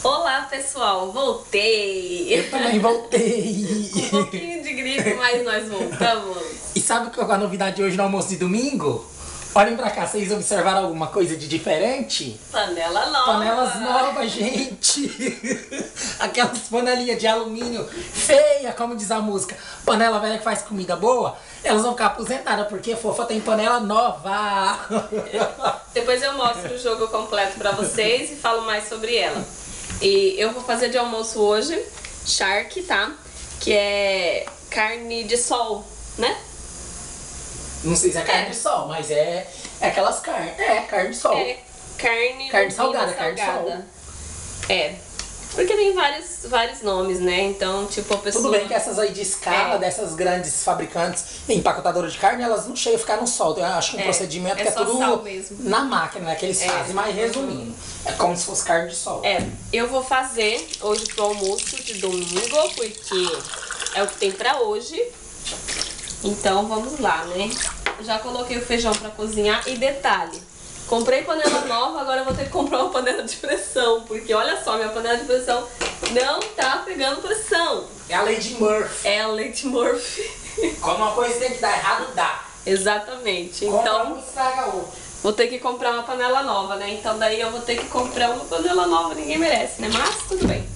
Olá pessoal, voltei! Eu também voltei! Com um pouquinho de gripe, mas nós voltamos. E sabe qual é a novidade hoje no almoço de domingo? Olhem pra cá, vocês observaram alguma coisa de diferente? Panela nova! Panelas novas, gente! Aquelas panelinhas de alumínio feia, como diz a música. Panela velha que faz comida boa, elas vão ficar aposentadas, porque fofa tem panela nova! Depois eu mostro o jogo completo pra vocês e falo mais sobre ela. E eu vou fazer de almoço hoje charque, tá? Que é carne de sol, né? Não sei se é carne de sol, mas é aquelas carnes. É, carne de sol. É carne salgada, carne de sol. É. Porque tem vários nomes, né? Então, tipo, a pessoa... Tudo bem que essas aí de escala, dessas grandes fabricantes, empacotadoras de carne, elas não chegam a ficar no sol. Eu acho que um procedimento que é tudo na máquina, né? Que eles fazem. Mas resumindo, é como se fosse carne de sol. Eu vou fazer hoje pro almoço de domingo, porque é o que tem pra hoje. Então, vamos lá, né? Já coloquei o feijão pra cozinhar. E detalhe, comprei panela nova, agora eu vou ter que comprar uma panela de pressão. Porque olha só, minha panela de pressão não tá pegando pressão. É a Lady Murphy. É a Lady Murphy. Quando uma coisa tem que dar errado, dá. Exatamente. Então, um estraga outro. Vou ter que comprar uma panela nova, né? Então daí eu vou ter que comprar uma panela nova, ninguém merece, né? Mas tudo bem.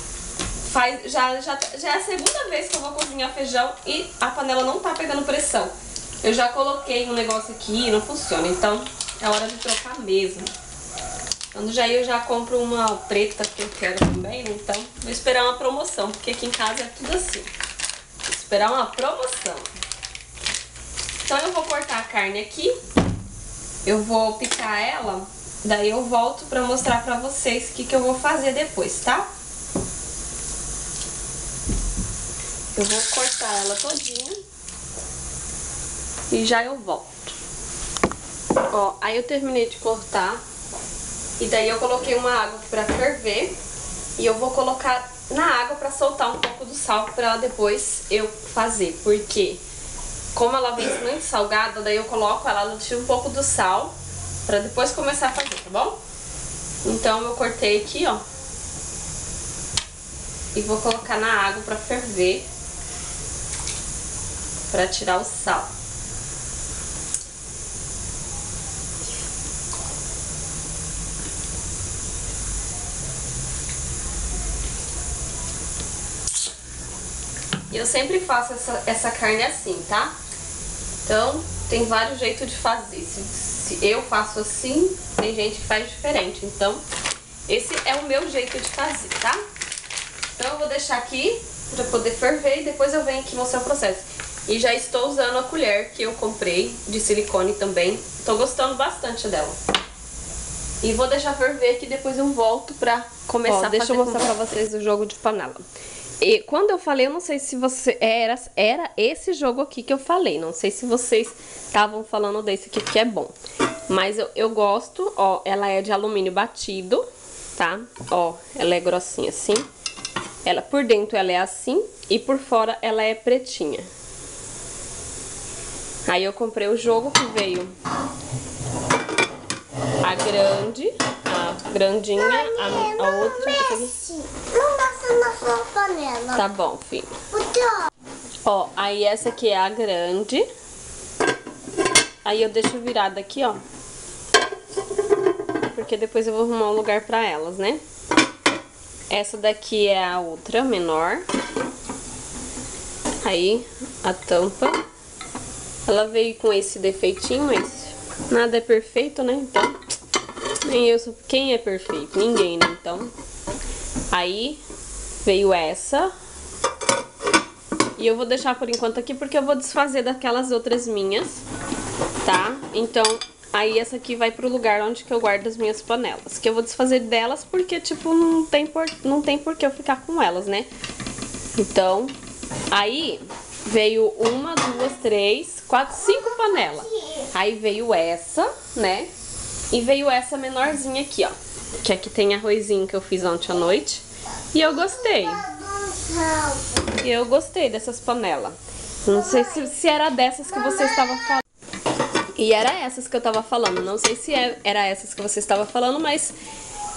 Já é a segunda vez que eu vou cozinhar feijão e a panela não tá pegando pressão. Eu já coloquei um negócio aqui e não funciona, então é hora de trocar mesmo. Quando já eu já compro uma preta que eu quero também, então vou esperar uma promoção, porque aqui em casa é tudo assim. Vou esperar uma promoção. Então eu vou cortar a carne aqui, eu vou picar ela, daí eu volto pra mostrar pra vocês o que eu vou fazer depois, tá? Eu vou cortar ela todinha e já eu volto. Ó, aí eu terminei de cortar e daí eu coloquei uma água aqui pra ferver e eu vou colocar na água pra soltar um pouco do sal pra depois eu fazer, porque como ela vem muito salgada, daí eu coloco ela, tiro um pouco do sal pra depois começar a fazer, tá bom? Então eu cortei aqui, ó, e vou colocar na água pra ferver, pra tirar o sal. E eu sempre faço essa carne assim, tá? Então, tem vários jeitos de fazer. Se eu faço assim, tem gente que faz diferente. Então, esse é o meu jeito de fazer, tá? Então, eu vou deixar aqui pra poder ferver e depois eu venho aqui mostrar o processo. E já estou usando a colher que eu comprei, de silicone também. Tô gostando bastante dela. E vou deixar ferver que depois eu volto pra começar a fazer. Deixa eu mostrar pra vocês o jogo de panela. E quando eu falei, eu não sei se você... Era esse jogo aqui que eu falei. Não sei se vocês estavam falando desse aqui, que é bom. Mas eu gosto, ó, ela é de alumínio batido, tá? Ó, ela é grossinha assim. Ela, por dentro ela é assim e por fora ela é pretinha. Aí eu comprei o jogo que veio a grande, a grandinha, a outra... Não passa na sua panela. Tá bom, filho. Ó. Ó, aí essa aqui é a grande. Aí eu deixo virada aqui, ó. Porque depois eu vou arrumar um lugar pra elas, né? Essa daqui é a outra, menor. Aí, a tampa. Ela veio com esse defeitinho, mas nada é perfeito, né? Então, nem eu sou... Quem é perfeito? Ninguém, né? Então, aí veio essa. E eu vou deixar por enquanto aqui porque eu vou desfazer daquelas outras minhas, tá? Então, aí essa aqui vai pro lugar onde que eu guardo as minhas panelas. Que eu vou desfazer delas porque, tipo, não tem por que eu ficar com elas, né? Então, aí veio uma, duas, três, quatro, 5 panelas. Aí veio essa, né? E veio essa menorzinha aqui, ó. Que aqui tem arrozinho que eu fiz ontem à noite. E eu gostei. E eu gostei dessas panelas. Não sei se era dessas que você estava falando. E era essas que eu tava falando. Não sei se era essas que você estava falando, mas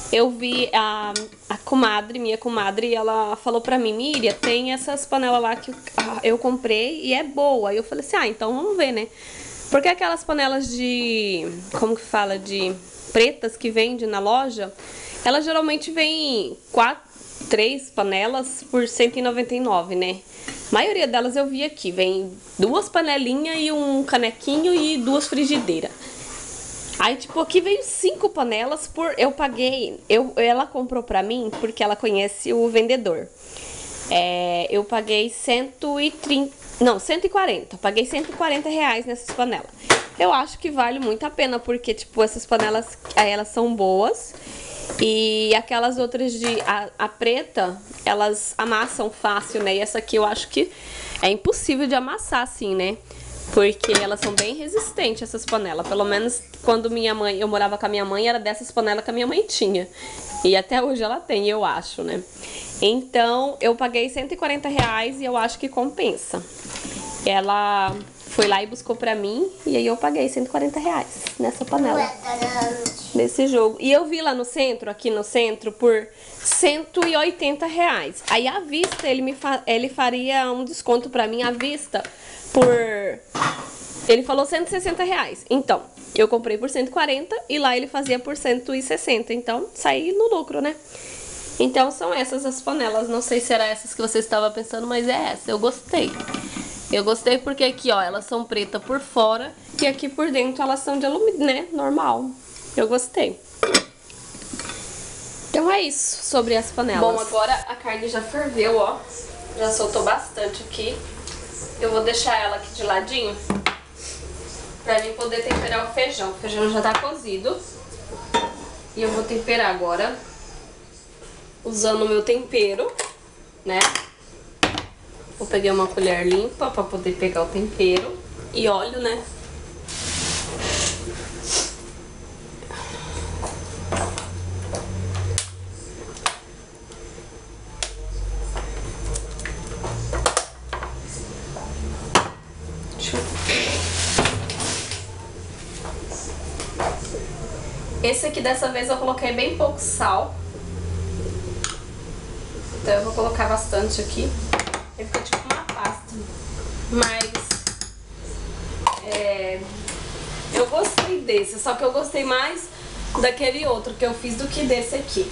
eu vi a comadre, minha comadre, ela falou pra mim, Miriam, tem essas panelas lá que eu comprei e é boa. Aí eu falei assim, então vamos ver, né? Porque aquelas panelas de, como que fala, de pretas que vende na loja, elas geralmente vêm 3 panelas por 199, né? A maioria delas eu vi aqui, vem 2 panelinhas e um canequinho e 2 frigideiras. Aí, tipo, aqui veio 5 panelas eu paguei, ela comprou pra mim porque ela conhece o vendedor. Eu paguei 140, paguei 140 reais nessas panelas. Eu acho que vale muito a pena, porque, tipo, essas panelas, elas são boas. E aquelas outras a preta, elas amassam fácil, né? E essa aqui eu acho que é impossível de amassar assim, né? Porque elas são bem resistentes, essas panelas. Pelo menos quando eu morava com a minha mãe, era dessas panelas que a minha mãe tinha. E até hoje ela tem, eu acho, né? Então, eu paguei 140 reais e eu acho que compensa. Ela foi lá e buscou pra mim, e aí eu paguei 140 reais nessa panela. Desse jogo. E eu vi lá no centro, aqui no centro, por 180 reais. Aí à vista, ele faria um desconto pra mim à vista por... Ele falou 160 reais. Então, eu comprei por 140 e lá ele fazia por 160. Então, saí no lucro, né? Então, são essas as panelas. Não sei se era essas que você estava pensando, mas é essa. Eu gostei. Eu gostei porque aqui, ó, elas são pretas por fora e aqui por dentro elas são de alumínio, né? Normal. Eu gostei. Então é isso sobre as panelas. Bom, agora a carne já ferveu, ó. Já soltou bastante aqui. Eu vou deixar ela aqui de ladinho pra mim poder temperar o feijão. O feijão já tá cozido. E eu vou temperar agora usando o meu tempero, né? Vou pegar uma colher limpa pra poder pegar o tempero e óleo, né? Esse aqui dessa vez eu coloquei bem pouco sal. Então eu vou colocar bastante aqui. Ele fica tipo uma pasta. Mas eu gostei desse, só que eu gostei mais daquele outro que eu fiz do que desse aqui.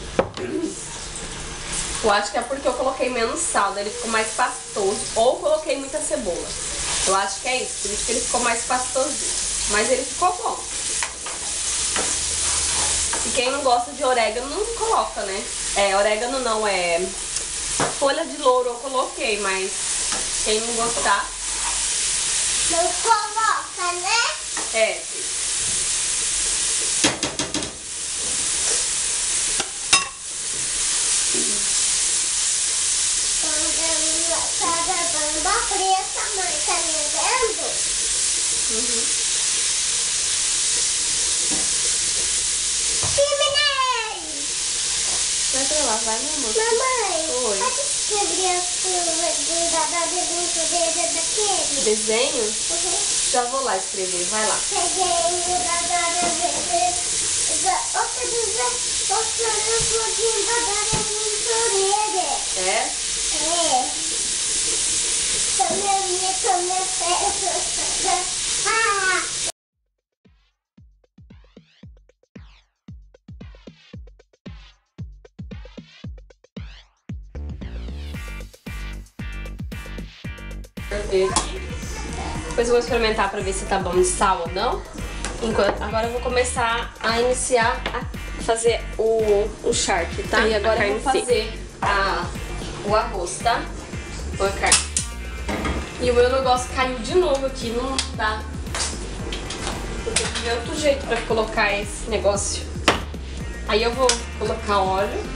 Eu acho que é porque eu coloquei menos sal, daí ele ficou mais pastoso. Ou coloquei muita cebola. Eu acho que é isso, por isso que ele ficou mais pastosinho. Mas ele ficou bom. E quem não gosta de orégano não coloca, né? Orégano não, folha de louro eu coloquei, mas quem não gostar... Não coloca, né? Tá preta, mãe, tá me vendo? Vai pra lá, vai, meu amor. Mamãe, Oi. pode escrever da desenho daquele? Desenho? Já vou lá escrever, vai lá. Peguei Depois eu vou experimentar pra ver se tá bom de sal ou não. Agora eu vou começar a iniciar a fazer o charque, tá? E agora eu vou fazer o arroz, tá? Vou a carne. E o meu negócio caiu de novo aqui, não dá. Eu tenho que ver outro jeito pra colocar esse negócio. Aí eu vou colocar óleo.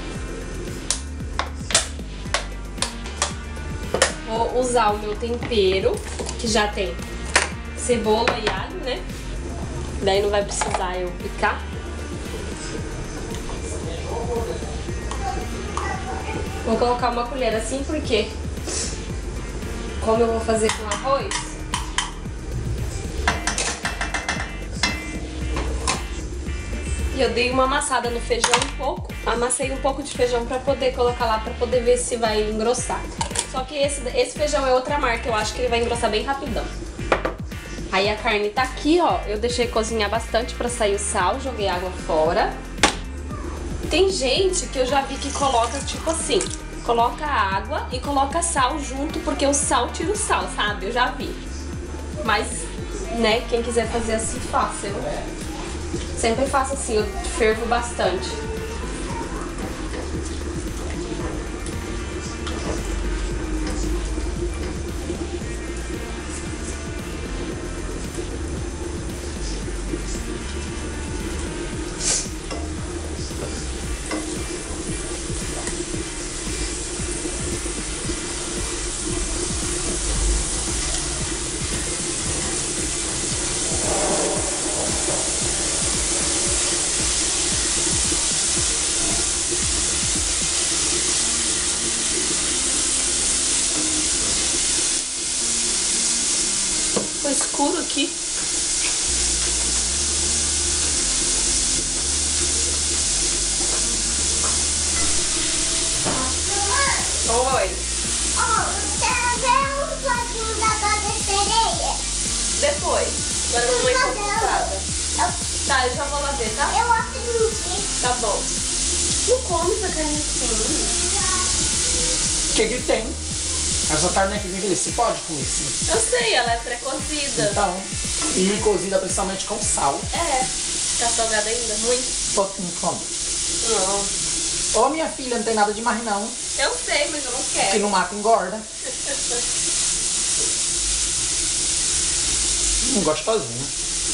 Vou usar o meu tempero, que já tem cebola e alho, né? Daí não vai precisar eu picar. Vou colocar uma colher assim, porque como eu vou fazer com arroz, E eu dei uma amassada no feijão um pouco. Amassei um pouco de feijão pra poder colocar lá, pra poder ver se vai engrossar. Só que esse feijão é outra marca, eu acho que ele vai engrossar bem rapidão. Aí a carne tá aqui, ó. Eu deixei cozinhar bastante pra sair o sal, joguei água fora. Tem gente que eu já vi que coloca tipo assim, coloca água e coloca sal junto, porque o sal tira o sal, sabe? Eu já vi. Mas, né, quem quiser fazer assim, faça. Eu sempre faço assim, eu fervo bastante. Ficou escuro aqui. Oi. Você vê um pouquinho da Dona Sereia? Depois. Agora a mamãe tá ocupada. Tá, eu já vou lá ver, tá? Eu aprendi. Tá bom. Não come essa carne assim. O que tem? Essa carne aqui envelhece, pode comer sim. Eu sei, ela é pré-cozida. Então, e cozida principalmente com sal. É. Tá salgada ainda? Muito? Pouquinho come. Não. Ô minha filha, não tem nada demais não. Eu sei, mas eu não Que quero. não mata, engorda. Gostosinho.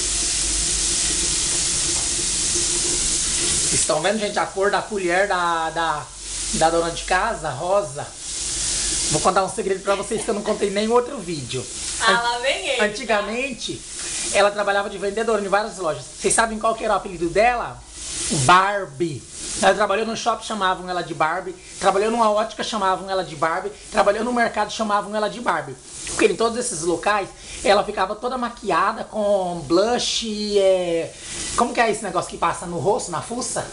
Estão vendo, gente, a cor da colher da dona de casa? Rosa. Vou contar um segredo pra vocês que eu não contei em nenhum outro vídeo. Ah, lá vem ele. Antigamente, ela trabalhava de vendedora em várias lojas. Vocês sabem qual que era o apelido dela? Barbie. Ela trabalhou no shopping, chamavam ela de Barbie. Trabalhou numa ótica, chamavam ela de Barbie. Trabalhou no mercado, chamavam ela de Barbie. Porque em todos esses locais, ela ficava toda maquiada com blush, como que é esse negócio que passa no rosto, na fuça?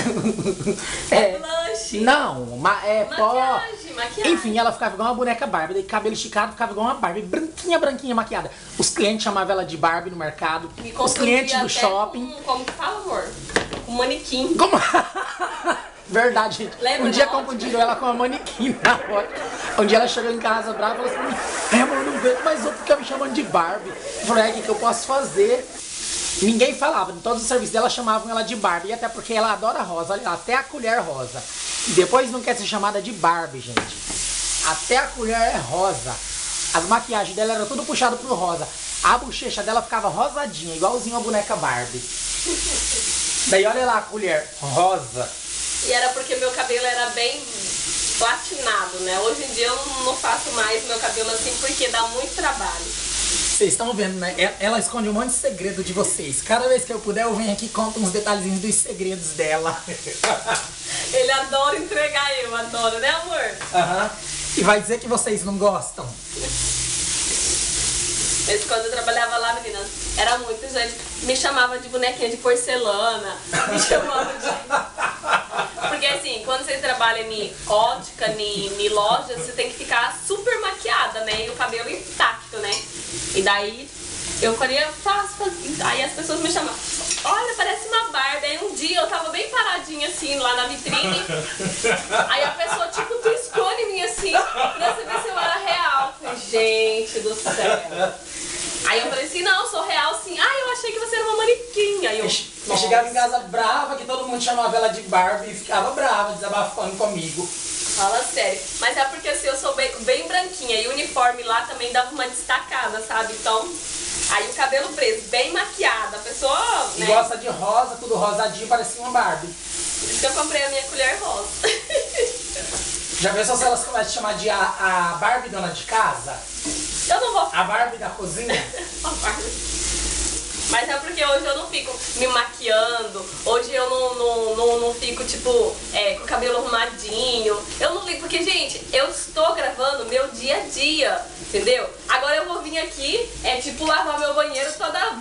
Blush. Não, pó. Maquiagem. Enfim, ela ficava igual uma boneca Barbie, daí cabelo esticado, ficava igual uma Barbie, branquinha, branquinha, maquiada. Os clientes chamavam ela de Barbie no mercado, Me os clientes do até shopping. como que fala, amor? Um manequim. Como? Verdade, gente. Lembra Um dia da confundiram ela com uma manequim na ótica. Um dia ela chegou em casa brava e falou assim: amor, não aguento mais outro ficar me chamando de Barbie. Eu falei: o que eu posso fazer? Ninguém falava, em todos os serviços dela chamavam ela de Barbie, e até porque ela adora rosa, olha lá, até a colher rosa. E depois não quer ser chamada de Barbie, gente. Até a colher é rosa. As maquiagens dela eram tudo puxado pro rosa. A bochecha dela ficava rosadinha, igualzinho a boneca Barbie. Daí olha lá a colher, rosa. E era porque meu cabelo era bem platinado, né? Hoje em dia eu não faço mais meu cabelo assim porque dá muito trabalho. Vocês estão vendo, né? Ela esconde um monte de segredo de vocês. Cada vez que eu puder, eu venho aqui e conto uns detalhezinhos dos segredos dela. Ele adora entregar, eu adoro, né, amor? Aham. E vai dizer que vocês não gostam? Mas quando eu trabalhava lá, meninas, era muito gente. Me chamava de bonequinha de porcelana. Me chamava de... Porque assim, quando você trabalha em ótica, em loja, você tem que ficar super maquiada, né? E o cabelo intacto, né? E daí eu faria, faço. Aí as pessoas me chamavam, olha, parece uma Barbie. Aí um dia eu tava bem paradinha assim, lá na vitrine. Aí a pessoa, tipo, piscou em mim assim, pra saber se eu era real. Eu falei, gente do céu. Aí eu falei assim, não, eu sou real sim. Ah, eu achei que você era uma manequim. Aí Eu chegava em casa brava, que todo mundo chamava ela de Barbie e ficava brava, desabafando comigo. Fala sério. Mas é porque assim, eu sou bem branquinha e o uniforme lá também dava uma destacada, sabe? Então, aí o cabelo preso, bem maquiado, a pessoa, E né? gosta de rosa, tudo rosadinho, parecia uma Barbie. Por isso que eu comprei a minha colher rosa. Já pensou se elas começam a chamar de a Barbie dona de casa? Eu não vou A Barbie da cozinha? Mas é porque hoje eu não fico me maquiando, hoje eu não fico, tipo, com o cabelo arrumadinho. Eu não ligo, porque, gente, eu estou gravando meu dia a dia, entendeu? Agora eu vou vir aqui, tipo, lavar meu banheiro toda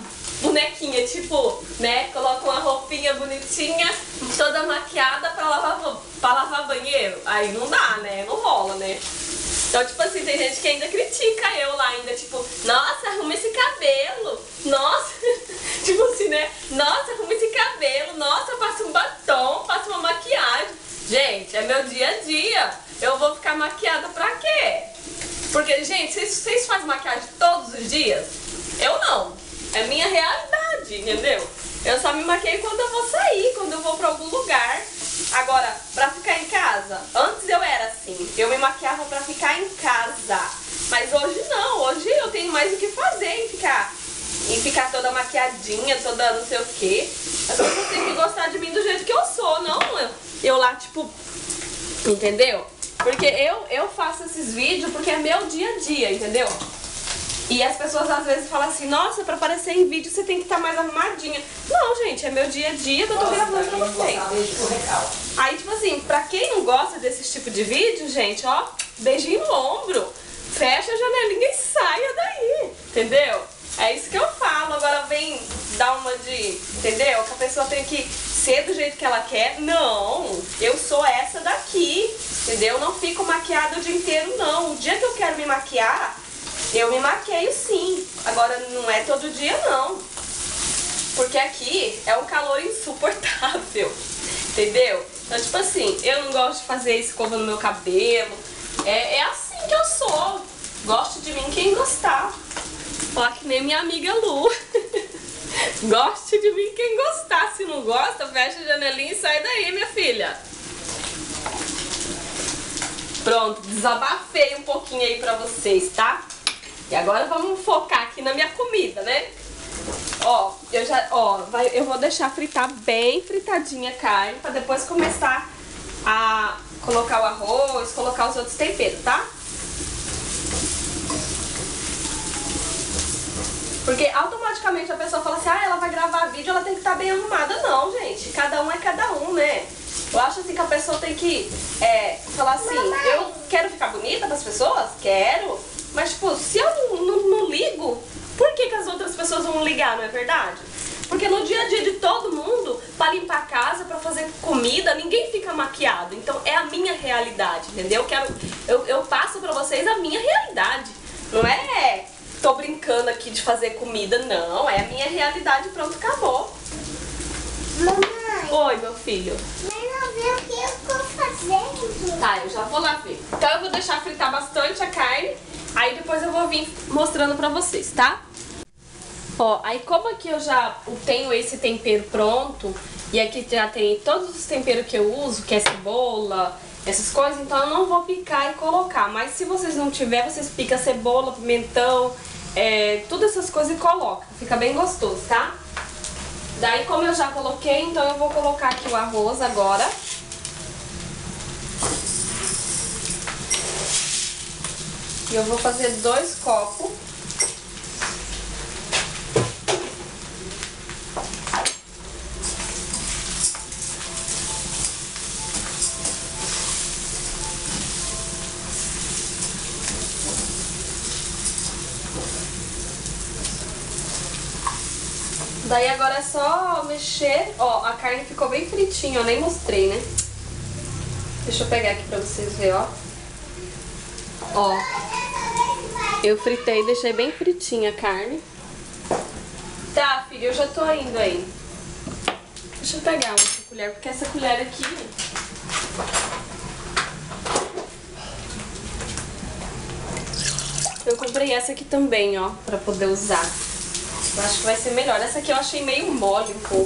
bonequinha, tipo, né? Coloca uma roupinha bonitinha, toda maquiada pra lavar banheiro. Aí não dá, né? Não rola, né? Então, tipo assim, tem gente que ainda critica eu lá, ainda, tipo, nossa, arruma esse cabelo, nossa, tipo assim, né? Nossa, arruma esse cabelo, nossa, passa um batom, passa uma maquiagem. Gente, é meu dia a dia. Eu vou ficar maquiada pra quê? Porque, gente, vocês fazem maquiagem todos os dias? Eu não. É minha realidade, entendeu? Eu só me maqueio quando eu vou sair, quando eu vou pra algum lugar. Agora, pra ficar em casa, antes eu era assim, eu me maquiava pra ficar em casa. Mas hoje não, hoje eu tenho mais o que fazer em ficar toda maquiadinha, toda não sei o quê. As pessoas têm que gostar de mim do jeito que eu sou, não eu lá, tipo, entendeu? Porque eu faço esses vídeos porque é meu dia a dia, entendeu? E as pessoas às vezes falam assim, nossa, pra aparecer em vídeo você tem que estar mais arrumadinha. Não, gente, é meu dia a dia que eu tô gravando pra vocês. Aí, tipo assim, pra quem não gosta desse tipo de vídeo, gente, ó, beijinho no ombro, fecha a janelinha e saia daí, entendeu? É isso que eu falo. Agora vem dar uma de, entendeu? Que a pessoa tem que ser do jeito que ela quer. Não, eu sou essa daqui, entendeu? Eu não fico maquiada o dia inteiro, não. O dia que eu quero me maquiar, eu me maqueio sim. Agora não é todo dia, não. Porque aqui é um calor insuportável, entendeu? Então, tipo assim, eu não gosto de fazer escova no meu cabelo. É assim que eu sou. Gosto de mim quem gostar. Ó, que nem minha amiga Lu. Goste de mim quem gostar. Se não gosta, fecha a janelinha e sai daí, minha filha. Pronto, desabafei um pouquinho aí pra vocês, tá? E agora vamos focar aqui na minha comida, né? Ó, eu vou deixar fritar bem fritadinha a carne pra depois começar a colocar o arroz, colocar os outros temperos, tá? Porque automaticamente a pessoa fala assim, ah, ela vai gravar vídeo, ela tem que estar bem arrumada. Não, gente, cada um é cada um, né? Eu acho assim que a pessoa tem que falar assim, eu quero ficar bonita pras pessoas? Quero. Mas, tipo, se eu não ligo, por que as outras pessoas vão ligar, não é verdade? Porque no dia a dia de todo mundo, pra limpar a casa, pra fazer comida, ninguém fica maquiado. Então é a minha realidade, entendeu? Eu passo pra vocês a minha realidade. Não é tô brincando aqui de fazer comida, não. É a minha realidade, pronto, acabou. Mamãe. Oi, meu filho. Mas não vê o que eu tô fazendo. Tá, eu já vou lá ver. Então eu vou deixar fritar bastante a carne. Aí depois eu vou vir mostrando pra vocês, tá? Ó, aí como aqui eu já tenho esse tempero pronto, e aqui já tem todos os temperos que eu uso, que é cebola, essas coisas, então eu não vou picar e colocar. Mas se vocês não tiverem, vocês picam cebola, pimentão, todas essas coisas e colocam. Fica bem gostoso, tá? Daí como eu já coloquei, então eu vou colocar aqui o arroz agora. E eu vou fazer 2 copos. Daí agora é só mexer. Ó, a carne ficou bem fritinha, eu nem mostrei, né? Deixa eu pegar aqui pra vocês verem, ó. Ó, eu fritei e deixei bem fritinha a carne. Tá, filho, eu já tô indo aí. Deixa eu pegar outra colher, porque essa colher aqui... Eu comprei essa aqui também, ó, pra poder usar. Eu acho que vai ser melhor. Essa aqui eu achei meio mole um pouco.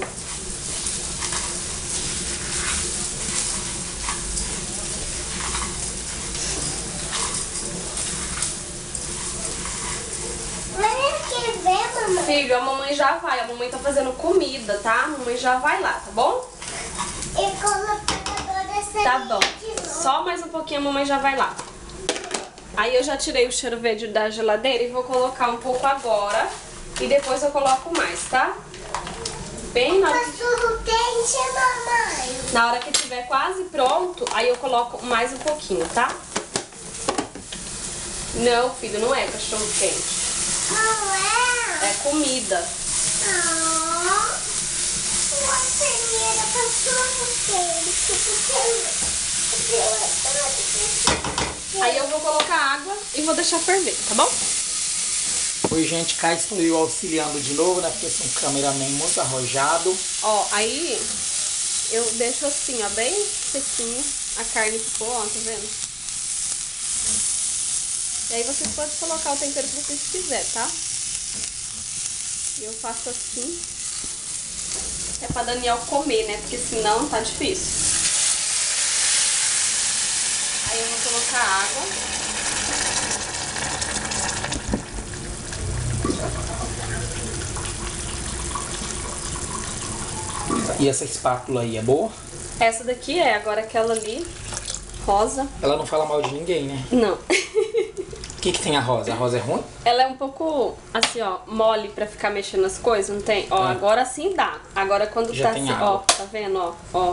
Filho, a mamãe já vai. A mamãe tá fazendo comida, tá? A mamãe já vai lá, tá bom? E colocar toda essa Tá bom. Só mais um pouquinho a mamãe já vai lá. Aí eu já tirei o cheiro verde da geladeira e vou colocar um pouco agora. E depois eu coloco mais, tá? Bem na hora que... tudo quente, mamãe. Na hora que estiver quase pronto, aí eu coloco mais um pouquinho, tá? Não, filho, não é cachorro quente. Não é? É comida. Ah, uma peneira cachorro dele. Aí eu vou colocar água e vou deixar ferver, tá bom? Oi, gente, cá estou eu auxiliando de novo, né? Porque eu sou um cameraman muito arrojado. Ó, aí eu deixo assim, ó, bem sequinho. A carne ficou, ó, tá vendo? E aí vocês podem colocar o tempero que vocês quiserem, tá? E eu faço assim. É pra Daniel comer, né? Porque senão tá difícil. Aí eu vou colocar água. E essa espátula aí é boa? Essa daqui é, agora aquela ali, rosa. Ela não fala mal de ninguém, né? Não. O que tem a rosa? A rosa é ruim? Ela é um pouco, assim, ó, mole pra ficar mexendo nas coisas, não tem? Ó, agora sim dá. Agora quando Já tá tem assim, água. ó, tá vendo, ó, ó.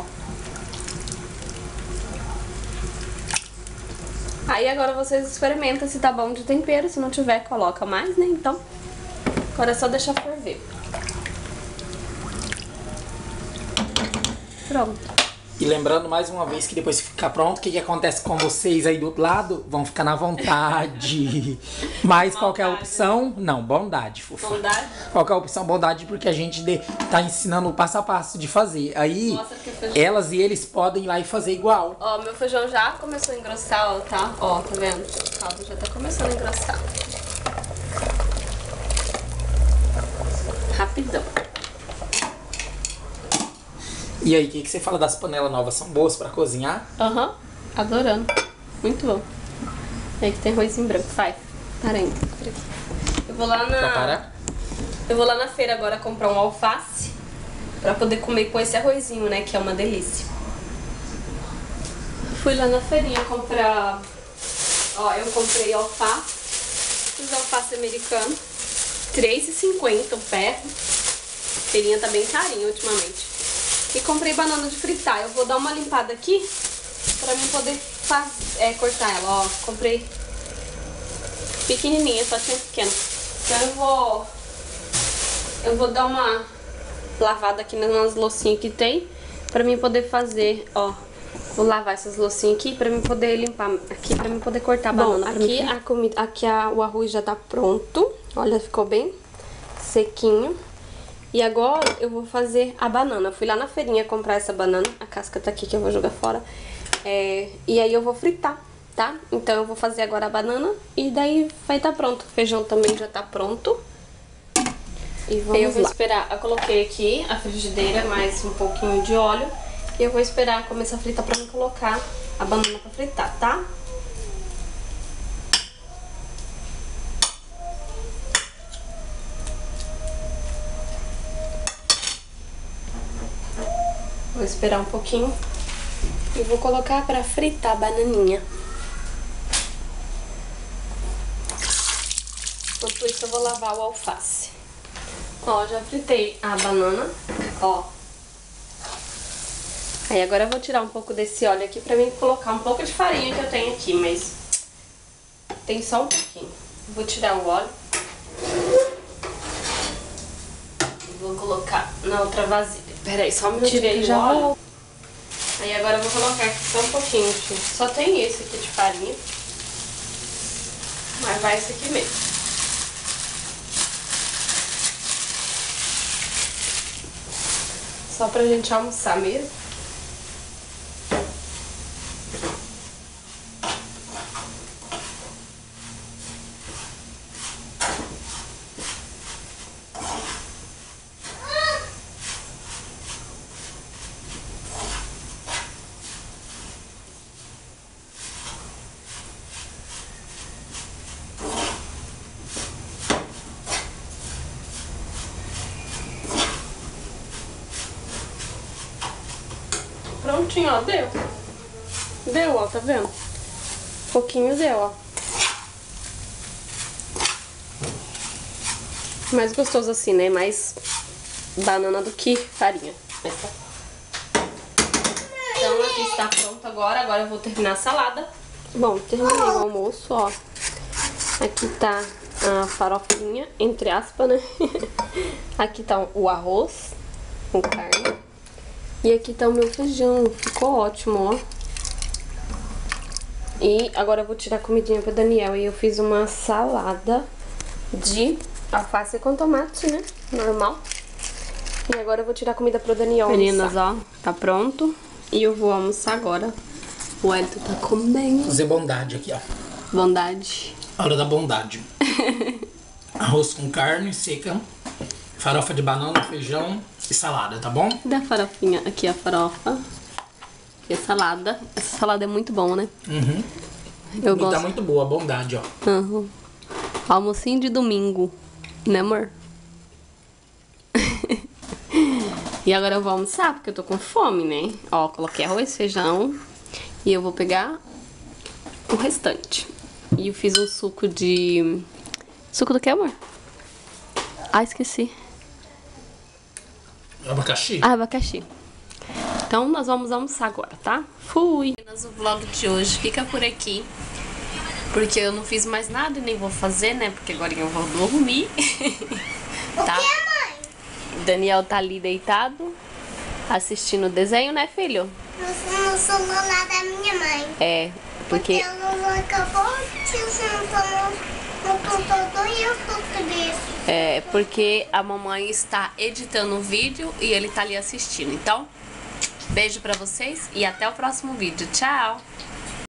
Aí agora vocês experimentam se tá bom de tempero, se não tiver, coloca mais, né? Então, agora é só deixar ferver. Pronto. E lembrando mais uma vez que depois que ficar pronto, o que acontece com vocês aí do outro lado? Vão ficar na vontade. Mas qual que é a opção? Não, bondade, fofa. Bondade? Qual que é a opção? Bondade, porque a gente tá ensinando o passo a passo de fazer. Aí, Nossa, que feijão. elas e eles podem ir lá e fazer igual. Ó, meu feijão já começou a engrossar, ó, tá? Ó, tá vendo? O caldo já tá começando a engrossar. Rapidão. E aí, o que você fala das panelas novas? São boas pra cozinhar? Aham, adorando. Muito bom. E aí que tem arrozinho branco. Vai, para aí. Eu vou lá Pra parar? Eu vou lá na feira agora comprar um alface pra poder comer com esse arrozinho, né? Que é uma delícia. Fui lá na feirinha comprar... Ó, eu comprei alface. Os alface americano. R$3,50 o pé. A feirinha tá bem carinha ultimamente. E comprei banana de fritar. Eu vou dar uma limpada aqui pra mim poder cortar ela, ó. Comprei pequenininha, só tinha pequena. Então eu vou dar uma lavada aqui nas loucinhas que tem pra mim poder fazer, ó. Vou lavar essas loucinhas aqui pra mim poder limpar aqui, pra mim poder cortar a banana. Aqui a comida, o arroz já tá pronto. Olha, ficou bem sequinho. E agora eu vou fazer a banana. Fui lá na feirinha comprar essa banana. A casca tá aqui que eu vou jogar fora. E aí eu vou fritar, tá? Então eu vou fazer agora a banana e daí vai estar pronto. O feijão também já tá pronto. E vamos lá. Esperar. Eu coloquei aqui a frigideira, mais um pouquinho de óleo. E eu vou esperar começar a fritar pra mim colocar a banana pra fritar, tá? Vou esperar um pouquinho e vou colocar pra fritar a bananinha. Enquanto isso eu vou lavar o alface. Ó, já fritei a banana, ó. Aí agora eu vou tirar um pouco desse óleo aqui pra mim colocar um pouco de farinha que eu tenho aqui, mas tem só um pouquinho. Vou tirar o óleo. E vou colocar na outra vasilha. Peraí, só me tirei o óleo. Aí agora eu vou colocar aqui só um pouquinho, gente. Só tem esse aqui de farinha. Mas vai esse aqui mesmo. Só pra gente almoçar mesmo. Prontinho, ó, deu. Deu, ó, tá vendo? Pouquinho deu, ó. Mais gostoso assim, né? Mais banana do que farinha. Então aqui está pronto agora. Agora eu vou terminar a salada. Bom, terminei o almoço, ó. Aqui tá a farofinha, entre aspas, né? Aqui tá o arroz com carne. E aqui tá o meu feijão. Ficou ótimo, ó. E agora eu vou tirar a comidinha pro Daniel. E eu fiz uma salada de alface com tomate, né? Normal. E agora eu vou tirar a comida pro Daniel. Meninas, ó, tá pronto. E eu vou almoçar agora. O Elton tá comendo. Fazer bondade aqui, ó. Bondade. Hora da bondade. Arroz com carne seca, farofa de banana, feijão e salada, tá bom? Da farofinha. Aqui a farofa. E a salada. Essa salada é muito bom, né? Uhum. Eu E gosto. tá muito boa, bondade, ó. Uhum. Almocinho de domingo. Né, amor? E agora eu vou almoçar, porque eu tô com fome, né? Ó, coloquei arroz, feijão. E eu vou pegar o restante. E eu fiz um suco de... Suco do que, amor? Ah, esqueci. Abacaxi? Ah, abacaxi. Então nós vamos almoçar agora, tá? Fui! O vlog de hoje fica por aqui. Porque eu não fiz mais nada e nem vou fazer, né? Porque agora eu vou dormir. Tá? O que, mãe? Daniel tá ali deitado, assistindo o desenho, né, filho? No celular da minha mãe. É, porque... ela não acabou de sentar no computador e eu tô triste. É, porque a mamãe está editando o vídeo e ele tá ali assistindo. Então, beijo pra vocês e até o próximo vídeo. Tchau!